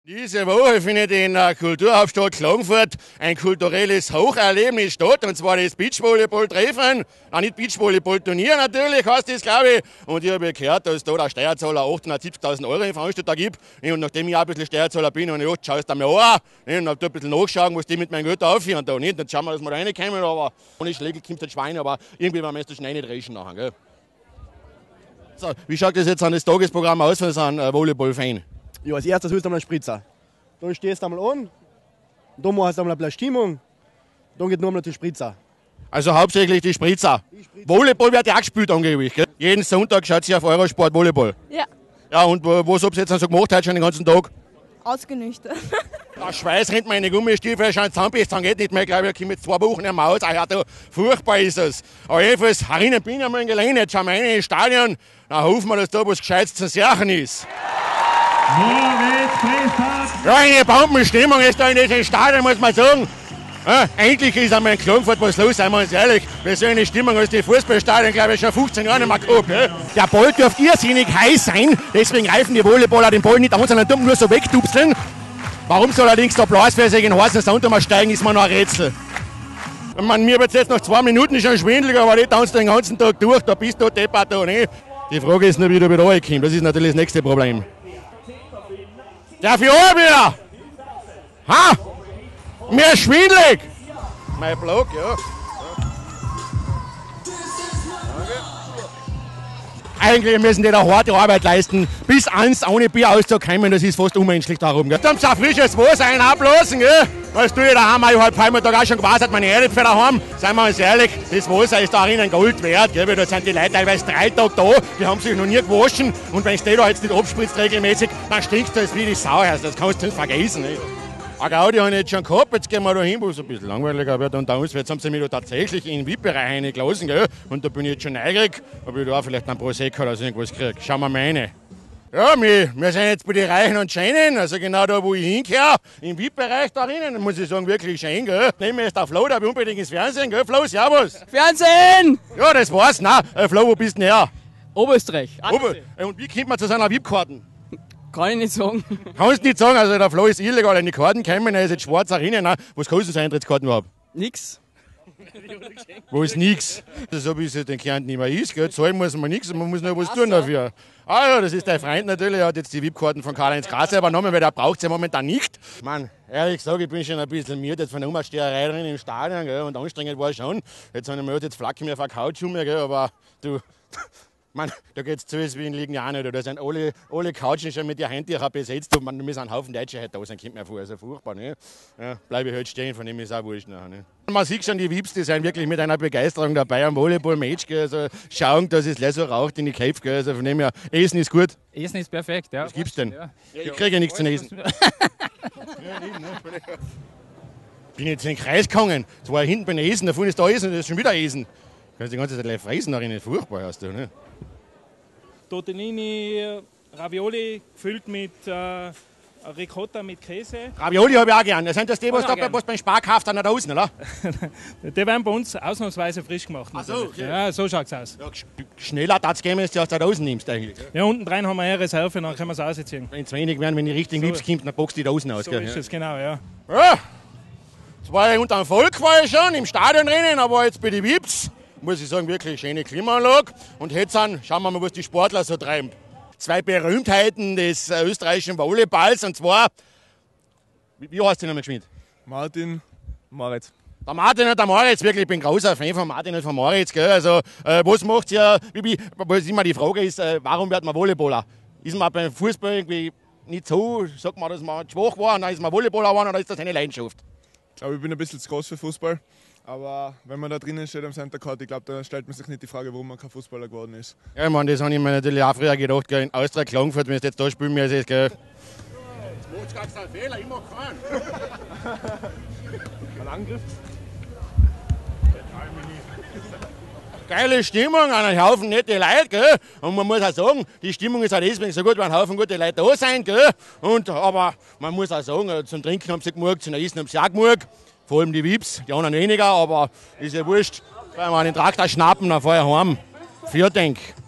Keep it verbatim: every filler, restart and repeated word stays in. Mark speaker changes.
Speaker 1: Diese Woche findet in der Kulturhauptstadt Klagenfurt ein kulturelles Hocherlebnis statt, und zwar das Beachvolleyball-Treffen. Auch nicht Beachvolleyball-Turnier natürlich, heißt das, glaube ich. Und ich habe gehört, dass da der Steuerzahler achthundertsiebzigtausend Euro in Veranstalter gibt. Und nachdem ich auch ein bisschen Steuerzahler bin, habe ich gedacht, schau es mir an. Und habe da ein bisschen nachschauen, was die mit meinem Geld aufhören. Da nicht, dann schauen wir, dass wir da reinkommen, aber ohne Schlägel kommt das Schwein, aber irgendwie werden wir jetzt schnell nicht rechen nachher. Gell? So, wie schaut das jetzt an das Tagesprogramm aus für so einen äh, Volleyball-Fan?
Speaker 2: Ja, als erstes holst du einmal einen Spritzer. Dann stehst du einmal an, dann machst du einmal ein bisschen Stimmung, dann geht nur einmal der Spritzer.
Speaker 1: Also hauptsächlich die Spritzer. Die Spritzer. Volleyball wird ja auch gespielt angeblich, gell? Jeden Sonntag schaut sie auf Eurosport Volleyball.
Speaker 3: Ja.
Speaker 1: Ja, und was habt ihr jetzt so gemacht heute schon den ganzen Tag?
Speaker 3: Ausgenüchtert.
Speaker 1: Der Schweiß rennt meine Gummistiefel schon zusammenbiss, dann geht nicht mehr, glaube ich, ich komme jetzt zwei Wochen nicht mehr aus. Ah, da, furchtbar ist es. Aber jedenfalls, herinnen bin ich einmal im Gelände, jetzt schauen wir rein ins Stadion, dann hoffen wir, dass da was Gescheites zu sehen ist. Ja, eine Bombenstimmung ist da in diesem Stadion, muss man sagen. Ja, endlich ist einmal in Klagenfurt was los, seien wir uns ehrlich. Wir so eine Stimmung aus den Fußballstadien, glaube ich, schon fünfzehn Jahre nicht mehr gehabt. Ja. Der Ball dürfte irrsinnig heiß sein, deswegen reifen die Volleyballer den Ball nicht an, sondern nur so wegtupseln. Warum soll allerdings der Applaus für sich in den heißen Sand mal steigen, ist mir noch ein Rätsel. Ich meine, mir wird jetzt nach zwei Minuten schon schwindelig, aber nicht tanzt den ganzen Tag durch, da bist du deppert da nicht. Die Frage ist nur, wie du wieder reinkommst, das ist natürlich das nächste Problem. Darf ich auch wieder? Ha? Mir ist schwindelig! Mein Block, ja. Eigentlich müssen die da harte Arbeit leisten, bis eins ohne Bier auszukommen, das ist fast unmenschlich darum. Gell? Dann ein frisches Wasser einablassen, gell? Was tue ich daheim? Ich habe heute Tag auch schon gewasert, meine Erde für daheim. Seien wir uns ehrlich, das Wasser ist darin Gold wert, gell? Weil da sind die Leute teilweise drei Tage da, die haben sich noch nie gewaschen, und wenn es die da jetzt nicht abspritzt regelmäßig, dann stinkt das wie die Sau, das kannst du nicht vergessen. Nicht? Eine Gaudi habe ich jetzt schon gehabt, jetzt gehen wir da hin, wo es ein bisschen langweiliger wird unter uns. Jetzt haben sie mich da tatsächlich in den V I P-Bereich reingelassen, gell? Und da bin ich jetzt schon neugierig, ob ich da auch vielleicht einen Prosecco oder so irgendwas kriege. Schauen wir mal rein. Ja, wir, wir sind jetzt bei den Reichen und Schönen, also genau da, wo ich hingehöre, im V I P-Bereich da drinnen, muss ich sagen, wirklich schön, gell? Nehmen wir jetzt der Flo, der will unbedingt ins Fernsehen, gell? Flo, servus!
Speaker 4: Fernsehen!
Speaker 1: Ja, das war's. Nein, äh, Flo, wo bist du denn her?
Speaker 4: Oberösterreich.
Speaker 1: Ober und wie kommt man zu seiner V I P-Karten?
Speaker 4: Kann ich nicht sagen.
Speaker 1: Kannst nicht sagen, also der Flo ist illegal in die Karten gekommen, er ist jetzt schwarz erinnern. Was kostet so Eintrittskarten überhaupt?
Speaker 4: Nix.
Speaker 1: Wo ist nix? So wie es in den Kärnten immer ist, gell? Zahlen muss man nichts, man muss nur was tun dafür. Ah ja, das ist dein Freund natürlich, er hat jetzt die V I P-Karten von Karl-Heinz Grasser übernommen, weil der braucht sie ja momentan nicht. Mann, ehrlich gesagt, ich bin schon ein bisschen müde jetzt von der Umsteherei drin im Stadion, gell? Und anstrengend war es schon. Jetzt habe ich mir gedacht, jetzt flacke ich mir auf der Couch um, gell? Aber du... Man, da geht es zu, wie in Ligen auch nicht. Da sind alle, alle Couchen schon mit den Handtüchern besetzt. Und man, da müssen ein Haufen Deutsche heute da sein, kommt mir vor. Also furchtbar, ne? Ja, bleibe ich halt stehen, von dem ist auch wurscht. Nachher, ne? Man sieht schon, die V I Ps, die sind wirklich mit einer Begeisterung dabei am Volleyball-Match. Also schauen, dass es gleich so raucht in die Köpfe. Gell? Also von dem her, Essen ist gut.
Speaker 4: Essen ist perfekt, ja.
Speaker 1: Was gibt's denn?
Speaker 4: Ja.
Speaker 1: Ich kriege ja nichts zu essen. Bin jetzt in den Kreis gegangen. Das war hinten beim Essen, da vorne ist da Essen, das ist schon wieder Essen. Du kannst die ganze Zeit live fressen, darin furchtbar hast du, ne?
Speaker 5: Tortellini, Ravioli gefüllt mit äh, Ricotta mit Käse.
Speaker 1: Ravioli habe ich auch gern. Das sind das die, was, da, was beim Sparkauf dann da außen, oder?
Speaker 5: Die werden bei uns ausnahmsweise frisch gemacht.
Speaker 1: Ach so, okay.
Speaker 5: Ja, so schaut's aus.
Speaker 1: Ja, schneller darf es gehen, wenn du es da außen nimmst eigentlich.
Speaker 5: Ja, unten rein haben wir eine Reserve, dann können wir es rausziehen.
Speaker 1: Wenn es wenig werden, wenn die richtigen
Speaker 5: So.
Speaker 1: Vips kommt, dann boxst du die da außen aus.
Speaker 5: So
Speaker 1: gell?
Speaker 5: ist es, genau, ja.
Speaker 1: Ja, das war ja unter dem Volk war ich schon, im Stadion drinnen, aber jetzt bei den Vips, muss ich sagen, wirklich schöne Klimaanlage. Und jetzt an, schauen wir mal, was die Sportler so treiben. Zwei Berühmtheiten des äh, österreichischen Volleyballs, und zwar, wie, wie heißt der nochmal geschwind?
Speaker 6: Martin, Moritz.
Speaker 1: Der Martin und der Moritz, wirklich, ich bin ein großer Fan von Martin und von Moritz. Gell? Also, äh, was macht ihr, wie, wie, was immer die Frage ist, äh, warum wird man Volleyballer? Ist man beim Fußball irgendwie nicht so, sagt man, dass man schwach war und dann ist man Volleyballer geworden, oder ist das eine Leidenschaft?
Speaker 6: Ich glaube, ich bin ein bisschen zu groß für Fußball. Aber wenn man da drinnen steht am Center Court, ich glaube, da stellt man sich nicht die Frage, warum man kein Fußballer geworden ist.
Speaker 1: Ja, ich meine, das habe ich mir natürlich auch früher gedacht, gell, in Austria Klagenfurt, wenn du jetzt da spielen müsstest, gell. Jetzt macht es ganz einen Fehler, ich mach keinen.
Speaker 6: Ein Angriff?
Speaker 1: Geile Stimmung, ein Haufen nette Leute, gell. Und man muss auch sagen, die Stimmung ist auch deswegen so gut, weil ein Haufen gute Leute da sind, gell. Und, aber man muss auch sagen, zum Trinken haben sie gemurkt, zum Essen haben sie auch gemurkt. Vor allem die V I Ps, die anderen weniger, aber ist ja wurscht. Wenn wir den Traktor schnappen, dann fahr ich heim. Vielen Dank.